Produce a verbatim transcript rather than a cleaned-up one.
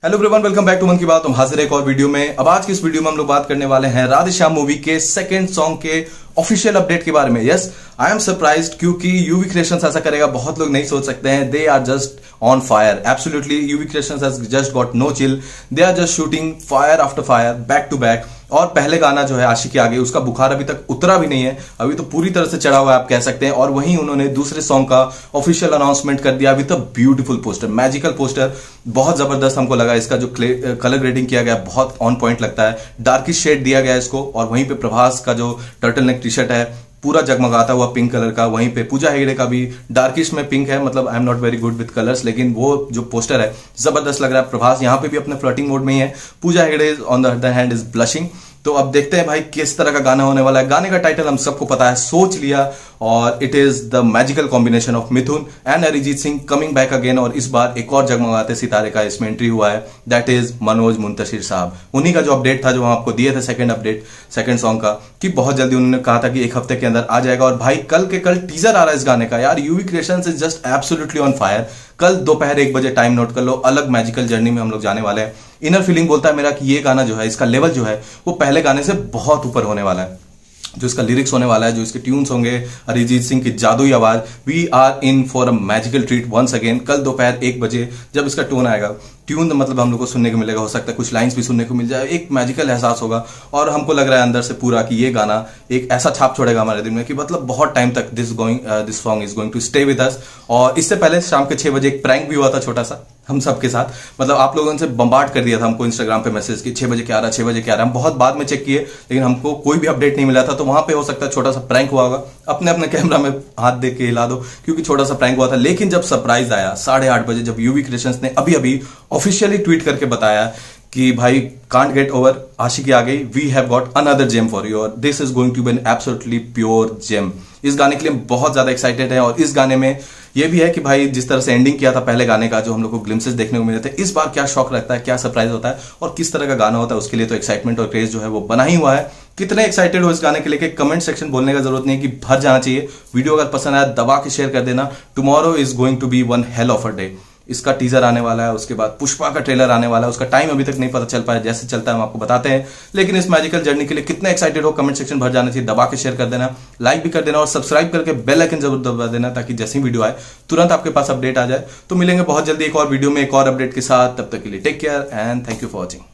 Hello everyone, welcome back to Mann ki बात। हम हाजिर एक और वीडियो में। अब आज की इस वीडियो में हम लोग बात करने वाले हैं राधेश्याम मूवी के सेकंड सॉन्ग के ऑफिशियल अपडेट के बारे में। यस, आई एम सरप्राइज्ड क्योंकि यूवी क्रिएशंस ऐसा करेगा बहुत लोग नहीं सोच सकते हैं। They are just on fire, absolutely. UV creations has just got no chill, they are just shooting fire after fire, back to back. और पहले गाना जो है आशिकी आगे, उसका बुखार अभी तक उतरा भी नहीं है, अभी तो पूरी तरह से चढ़ा हुआ है आप कह सकते हैं। और वहीं उन्होंने दूसरे सॉन्ग का ऑफिशियल अनाउंसमेंट कर दिया with a beautiful poster, magical poster. बहुत जबरदस्त हमको लगा। इसका जो कलर ग्रेडिंग किया गया बहुत ऑन पॉइंट लगता है, डार्किश शेड दिया गया इसको। और वहीं पे प्रभास का जो टर्टल नेक टी शर्ट है पूरा जगमगाता हुआ पिंक कलर का। वहीं पे पूजा हेगड़े का भी डार्किश में पिंक है, मतलब I am not very good with colours, लेकिन वो जो पोस्टर है जबरदस्त लग रहा है। प्रभास यहाँ पे भी अपने फ्लर्टिंग मोड में ही है, Pooja Hegde on the other hand is blushing. तो अब देखते हैं भाई किस तरह का गाना होने वाला है। गाने का टाइटल हम सबको पता है, सोच लिया, और it is the magical combination of Mithoon and Arijit Singh coming back again. और इस बार एक और जगमगाते सितारे का इसमें एंट्री हुआ है, दैट इज मनोज मुंतशिर साहब। उन्हीं का जो अपडेट था जो हम आपको दिए थे सेकंड अपडेट सेकंड सॉन्ग का, कि बहुत जल्दी उन्होंने कहा था कि एक हफ्ते के अंदर आ जाएगा। और भाई कल के कल टीजर आ रहा है इस गाने का। यार UV creations is just absolutely on fire. कल दोपहर एक बजे टाइम नोट कर लो, अलग मैजिकल जर्नी में हम लोग जाने वाले हैं। इनर फीलिंग बोलता है मेरा कि ये गाना जो है, इसका लेवल जो है वो पहले गाने से बहुत ऊपर होने वाला है। जो इसका लिरिक्स होने वाला है, जो इसके ट्यून्स होंगे, अरिजीत सिंह की जादुई आवाज, we are in for a magical treat once again. कल दोपहर एक बजे जब इसका टोन आएगा, ट्यून मतलब हम लोग को सुनने को मिलेगा, हो सकता है कुछ लाइंस भी सुनने को मिल जाए, एक मैजिकल एहसास होगा। और हमको लग रहा है अंदर से पूरा कि ये गाना एक ऐसा छाप छोड़ेगा हमारे दिल में कि मतलब बहुत टाइम तक this going this song is going to stay with us. और इससे पहले शाम के छह बजे एक प्रैंक भी हुआ था छोटा सा हम सबके साथ, मतलब आप लोगों से बम्बार्ड कर दिया था हमको इंस्टाग्राम पे मैसेज कि छह बजे क्या आ रहा है, छह बजे क्या आ रहा है। हम बहुत बाद में चेक किए, लेकिन हमको कोई भी अपडेट नहीं मिला था। तो वहां पे हो सकता है छोटा सा प्रैंक हुआ होगा। अपने अपने कैमरा में हाथ दे के हिला दो, क्योंकि छोटा सा प्रैंक हुआ था। लेकिन जब सरप्राइज आया साढ़े आठ बजे, जब यूवी क्रिएशंस ने अभी अभी ऑफिशियली ट्वीट करके बताया कि भाई कांट गेट ओवर, आशिकी आ गई, we have got another gem for you, और this is going to be an absolutely pure gem. इस गाने के लिए बहुत ज्यादा एक्साइटेड है। और इस गाने में ये भी है कि भाई जिस तरह से एंडिंग किया था पहले गाने का, जो हम लोग को ग्लिम्सेस देखने को मिले थे, इस बार क्या शॉक रहता है, क्या सरप्राइज होता है और किस तरह का गाना होता है, उसके लिए तो एक्साइटमेंट और क्रेज जो है वो बना ही हुआ है। कितने एक्साइटेड हो इस गाने के लिए कमेंट सेक्शन बोलने का जरूरत नहीं है कि भर जाना चाहिए। वीडियो अगर पसंद आया दबा के शेयर कर देना। Tomorrow is going to be one hell of a day. इसका टीजर आने वाला है, उसके बाद पुष्पा का ट्रेलर आने वाला है। उसका टाइम अभी तक नहीं पता चल पाया, जैसे चलता है हम आपको बताते हैं। लेकिन इस मैजिकल जर्नी के लिए कितने एक्साइटेड हो कमेंट सेक्शन भर जाना चाहिए। दबा के शेयर कर देना, लाइक भी कर देना और सब्सक्राइब करके बेल आइकन जरूर दबा देना, ताकि जैसे ही वीडियो आए तुरंत आपके पास अपडेट आ जाए। तो मिलेंगे बहुत जल्दी एक और वीडियो में एक और अपडेट के साथ। तब तक के लिए take care and thank you for watching.